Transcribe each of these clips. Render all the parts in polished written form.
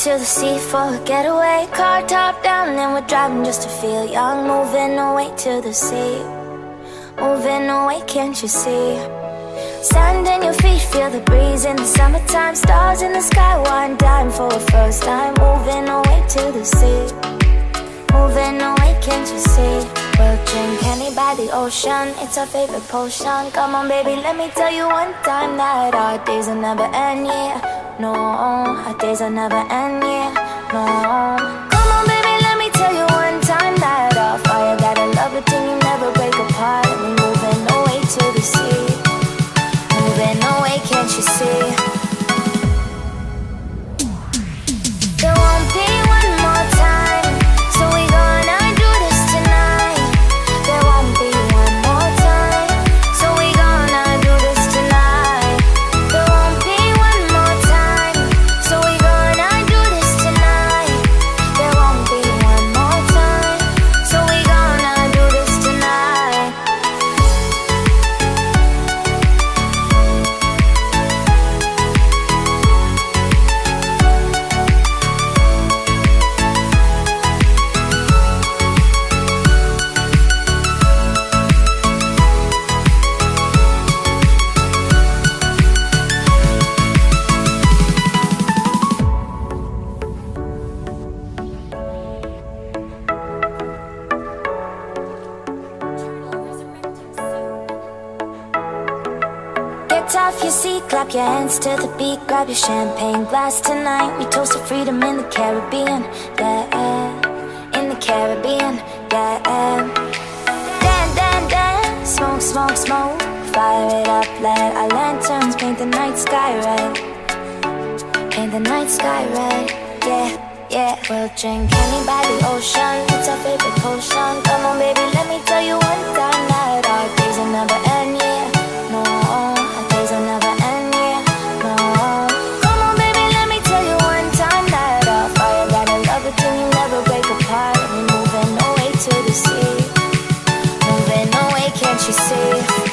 to the sea for a getaway. Car top down and we're driving just to feel young. Moving away to the sea, moving away, can't you see? Sand in your feet, feel the breeze in the summertime. Stars in the sky, one dime for a first time. Moving away to the sea, moving away, can't you see? We'll drink honey by the ocean, it's our favorite potion. Come on baby, let me tell you one time that our days will never end, yeah. No, our days will never end, yeah. No. Come on baby, let me tell you one time that our fire got a love it till you never break apart. And we're moving away to the sea, moving away, can't you see? There won't be one more time, so we gonna do this tonight. There won't be one more time, so we gonna do this tonight. There won't be one more time, so we gonna do this tonight. There won't be one more time, so we gonna do this tonight. Get off your seat, clap your hands to the beat. Grab your champagne glass tonight. We toast to freedom in the Caribbean, yeah. In the Caribbean, yeah. Dan, dan, dan, smoke, smoke, smoke. Fire it up, let our lanterns paint the night sky red. Paint the night sky red, yeah, yeah. We'll drink honey by the ocean, it's our favorite potion. Come on baby, let me tell you one time that our days will never end, yeah. No, our days will never end, yeah. No. Come on baby, let me tell you one time that our fire got a love it till you never break apart. And we're moving away to the sea, moving away, can't you see?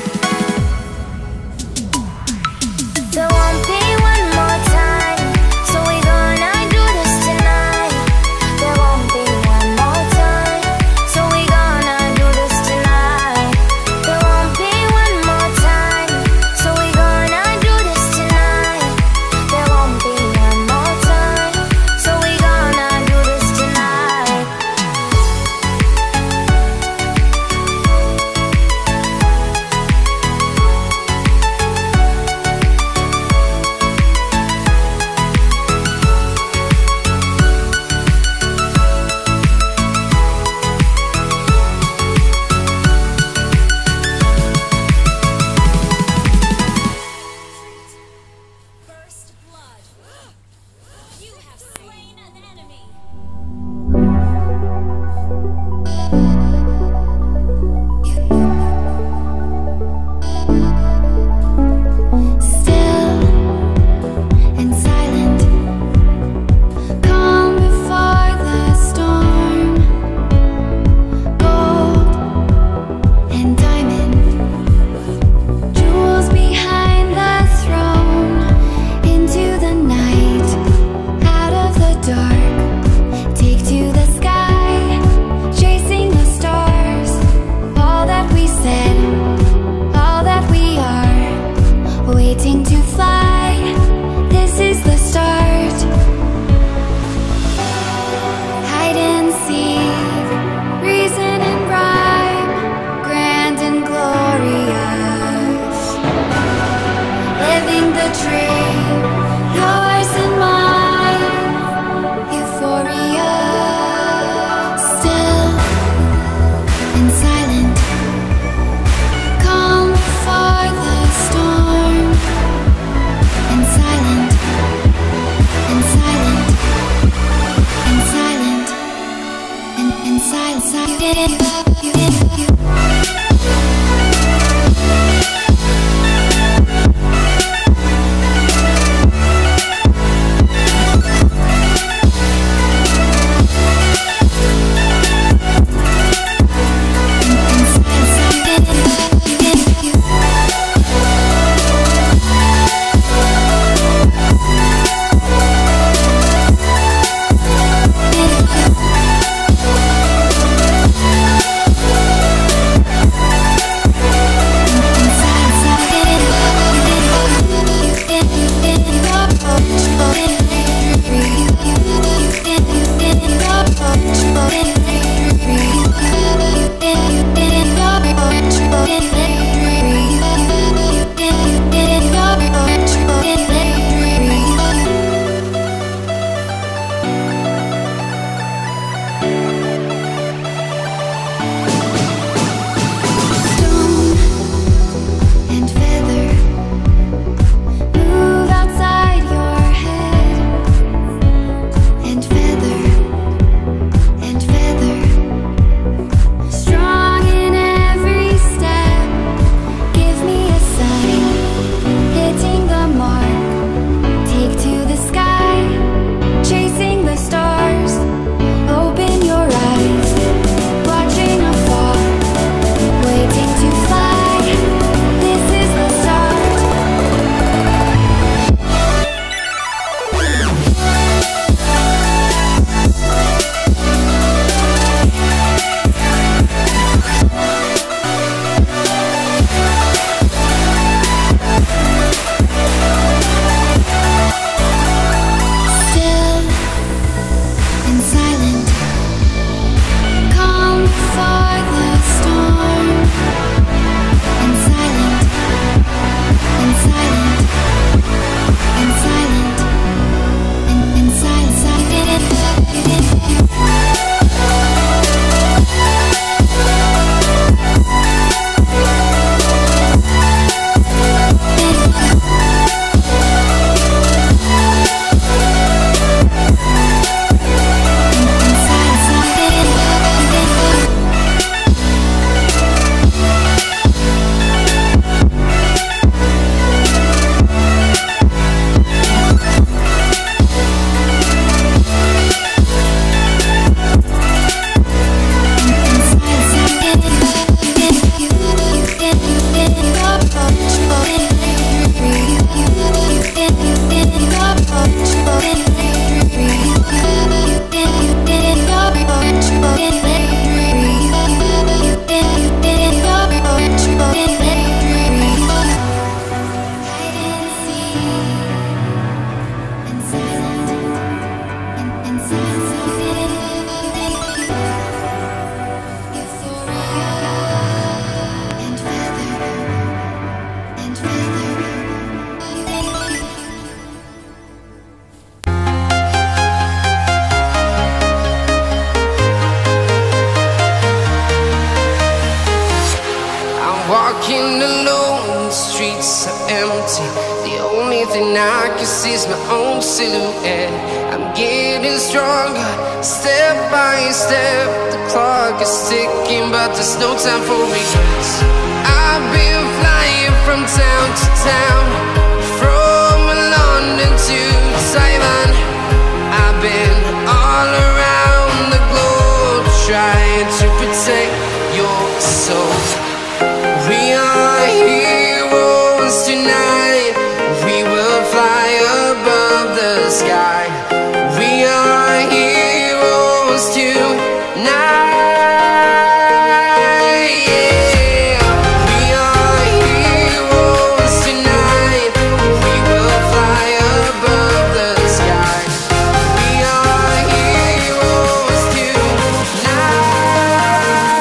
There won't be one more time, so we gonna do this tonight. There won't be one more time, so we gonna do this tonight. There won't be one more time, so we gonna do this tonight. There won't be one more time, so we gonna do this tonight. First blood. You have slain an enemy. Still and silent, calm before the storm. Gold and diamond, jewels behind the throne. Into the night, out of the dark, take to the sky, chasing the stars. All that we said, all that we are, waiting to fly. This is the start. Hide and seek, reason and rhyme, grand and glorious. Living the dream, yours and mine, euphoria. Still and silent, calm before the storm. And silent, and silent, and silent, and silent, you. empty. The only thing I can see is my own silhouette. I'm getting stronger, step by step. The clock is ticking, but there's no time for regrets. I've been flying from town to town, from London to Taiwan. I've been all around the globe, trying to protect your soul. We are heroes tonight. We will fly above the sky. We are heroes tonight. Yeah. We are heroes tonight. We will fly above the sky. We are heroes tonight.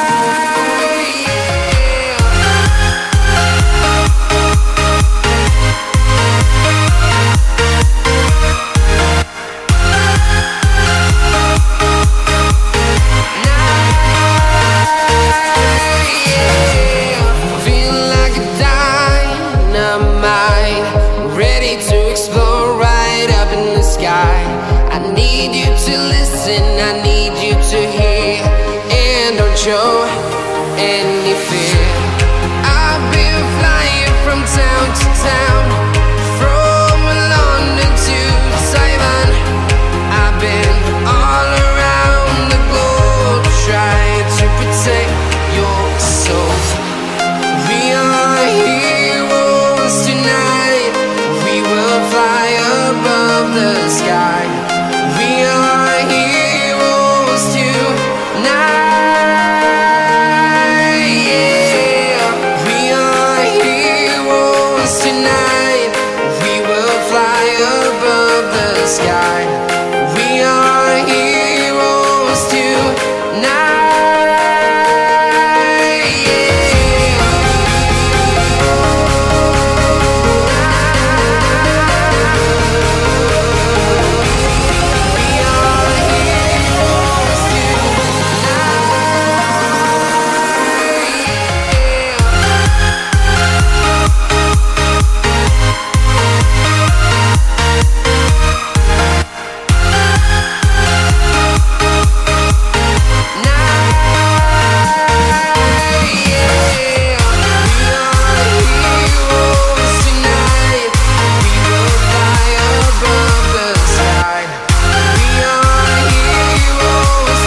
Feeling like a dynamite, ready to explode right up in the sky. I need you to listen, I need you to hear, and don't show any fear. I've been flying from town to town, from London to Taiwan. I've been all around the globe, trying to protect your soul. We are heroes tonight. We will fly above the sky. We are heroes tonight. Yeah. We are heroes tonight. We will fly above the sky. We are heroes tonight. Yeah. We are heroes tonight. We will fly above the sky. We are heroes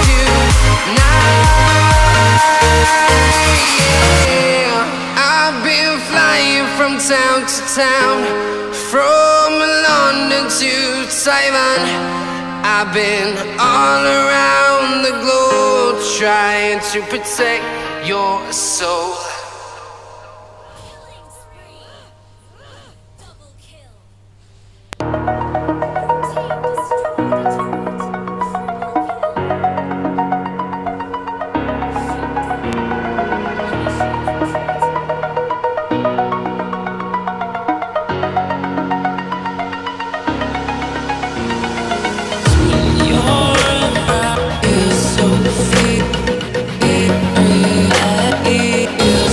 tonight. Yeah. I've been flying from town to town, from London to Taiwan. I've been all around the globe, trying to protect your soul. Killing spree. Double kill. Your heart is so fake, it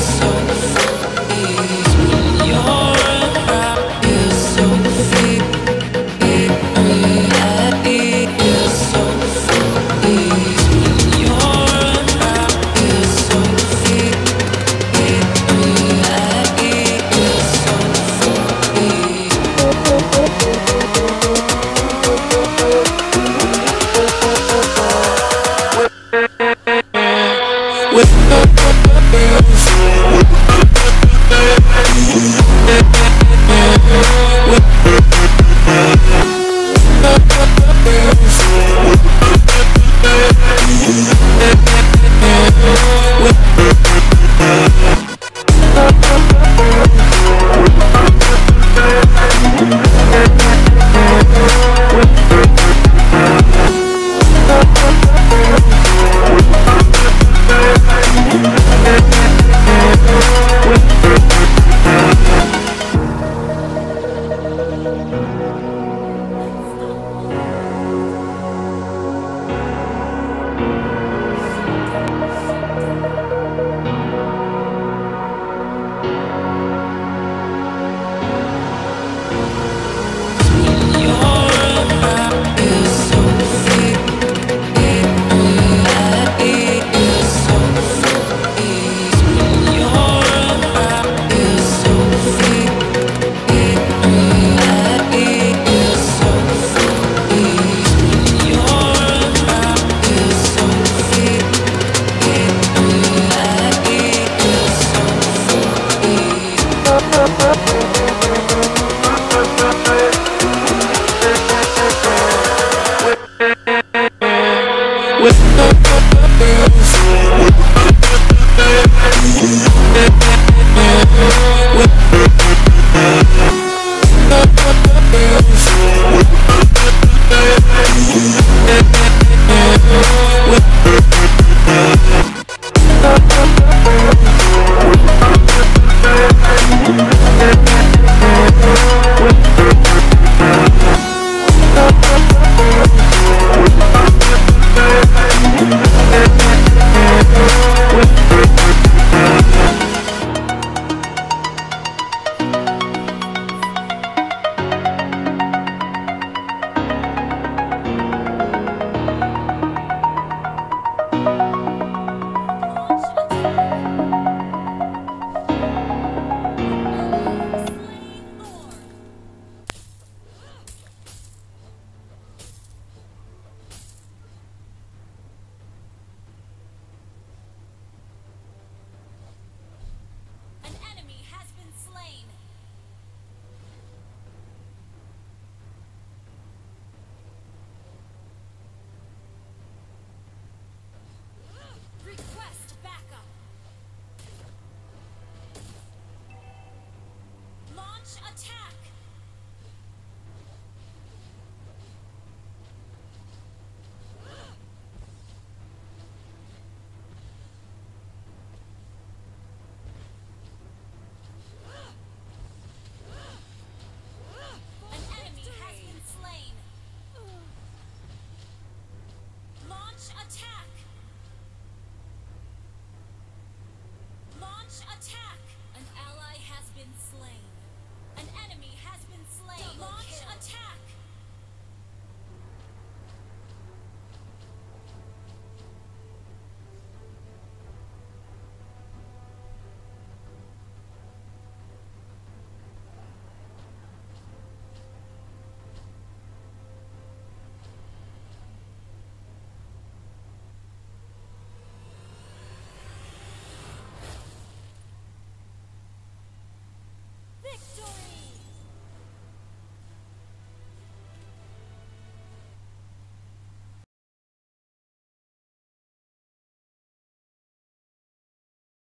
Launch attack! An ally has been slain. An enemy has been slain. Launch attack!